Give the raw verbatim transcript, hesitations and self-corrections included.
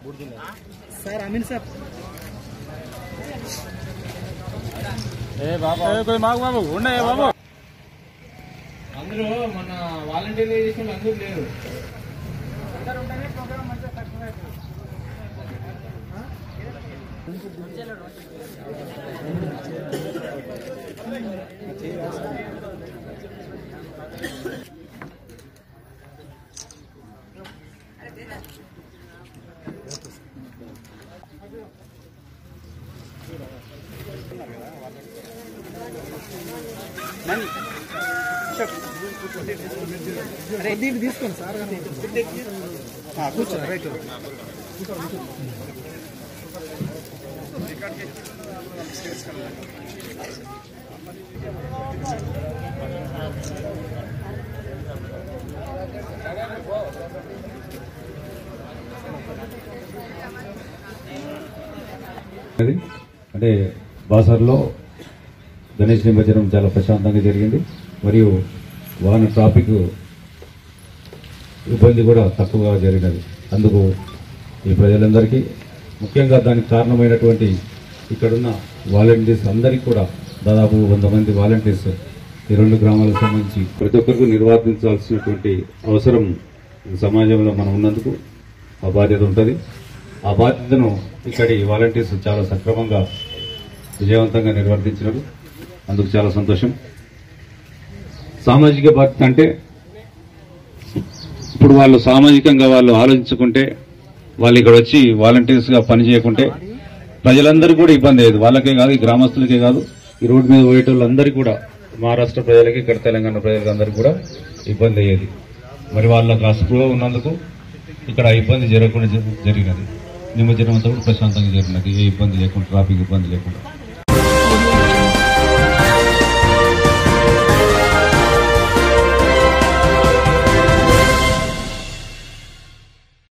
Sir Ameen sir ఏ బాబా कोई మాగు బాబు ఉన్నాయి బాబు అందరూ మన వాలంటీర్లు చేసిన అందరూ లేరు అందరూ ఉంటేనే ప్రోగ్రామ్ మంచిగా సక్సెస్ అవుతుంది దీన్ని తీసుకోండి సార్ కూర్చోండి రైట్ అంటే బాసర్లో గణేష్ నిమజ్జనం చాలా ప్రశాంతంగా జరిగింది మరియు వాహన ట్రాఫిక్ ఇబ్బంది కూడా తక్కువగా జరిగినది. అందుకు ఈ ప్రజలందరికీ ముఖ్యంగా దానికి కారణమైనటువంటి ఇక్కడున్న వాలంటీర్స్ అందరికీ కూడా దాదాపు వంద మంది వాలంటీర్స్ ఈ రెండు గ్రామాలకు సంబంధించి ప్రతి ఒక్కరికి నిర్వర్తించాల్సినటువంటి అవసరం సమాజంలో మనం ఉన్నందుకు ఆ బాధ్యత ఉంటుంది. ఆ బాధ్యతను ఇక్కడి వాలంటీర్స్ చాలా సక్రమంగా విజయవంతంగా నిర్వర్తించినారు. అందుకు చాలా సంతోషం. సామాజిక బాధ్యత అంటే ఇప్పుడు వాళ్ళు సామాజికంగా వాళ్ళు ఆలోచించుకుంటే వాళ్ళు ఇక్కడ వచ్చి వాలంటీర్స్ గా పనిచేయకుంటే ప్రజలందరూ కూడా ఇబ్బంది అయ్యేది. వాళ్ళకే కాదు, ఈ గ్రామస్తులకే కాదు, ఈ రోడ్డు మీద పోయేటోళ్ళందరికీ కూడా, మహారాష్ట్ర ప్రజలకి ఇక్కడ తెలంగాణ ప్రజలకి అందరికీ కూడా ఇబ్బంది అయ్యేది. మరి వాళ్ళకు ఆ స్పృహ ఉన్నందుకు ఇక్కడ ఇబ్బంది జరగకుండా జరిగినది. నిమజ్జనం అంతా కూడా ప్రశాంతంగా జరిగినది, ఏ ఇబ్బంది లేకుండా, ట్రాఫిక్ ఇబ్బంది లేకుండా.